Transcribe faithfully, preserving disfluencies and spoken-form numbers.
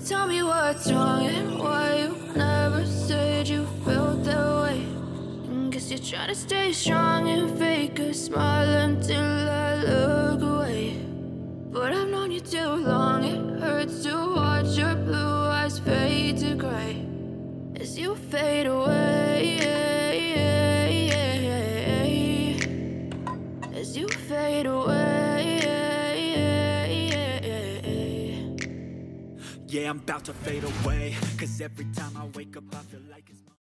tell me what's wrong and why you never said you felt that way. Guess you're trying to stay strong and fake a smile until I look away. But I've known you too long, it hurts to watch your blue eyes fade to gray as you fade away, as you fade away. Yeah, I'm about to fade away, 'cause every time I wake up I feel like it's